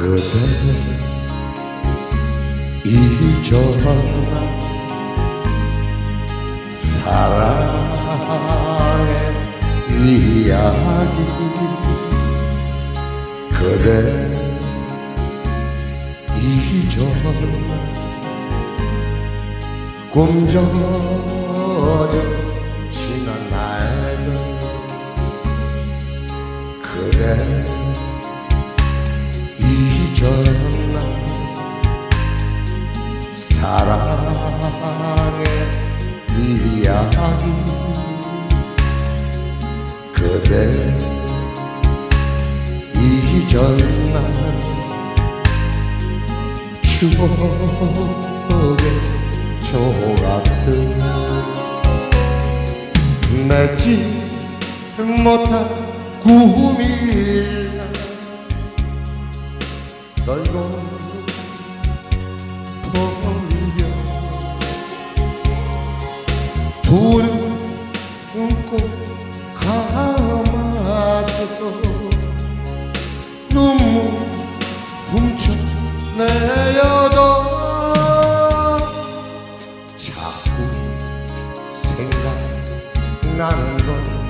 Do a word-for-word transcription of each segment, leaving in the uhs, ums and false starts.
그대 잊어라 사랑의 이야기 그대 잊어라 꿈쩍여 지난 날들 그대 잊었나 사랑의 이야기 그대 잊었나 추억의 조각들 맺지 못한 꿈이라 떨고 버려 불은 꼭 감아도 눈물 훔쳐내어도 자꾸 생각나는 건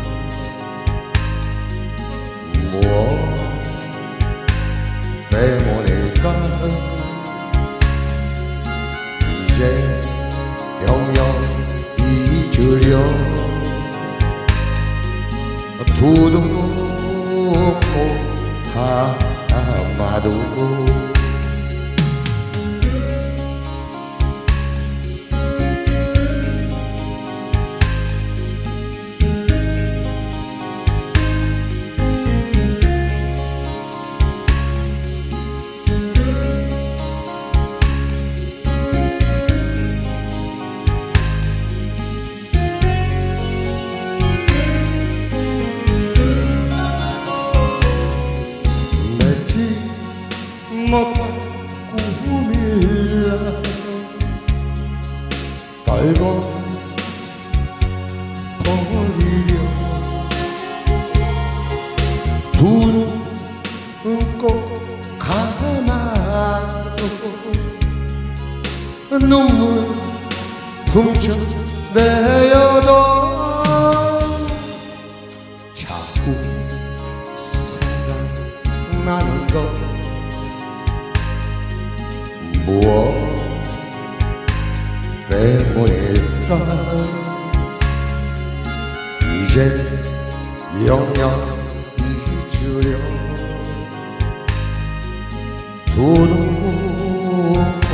무엇 때문일까 이제 영영 잊으려 두둑 꼭 감아도 못한 꿈이라 떨고 버리려 둘은 꼭 감아도 눈물 훔쳐내어도 자꾸 생각나는 것 무엇 때문일까 이제 영영 잊으려 두둑 꼭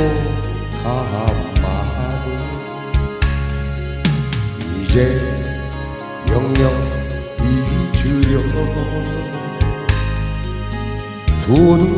감아도 이제 영영 잊으려 두둑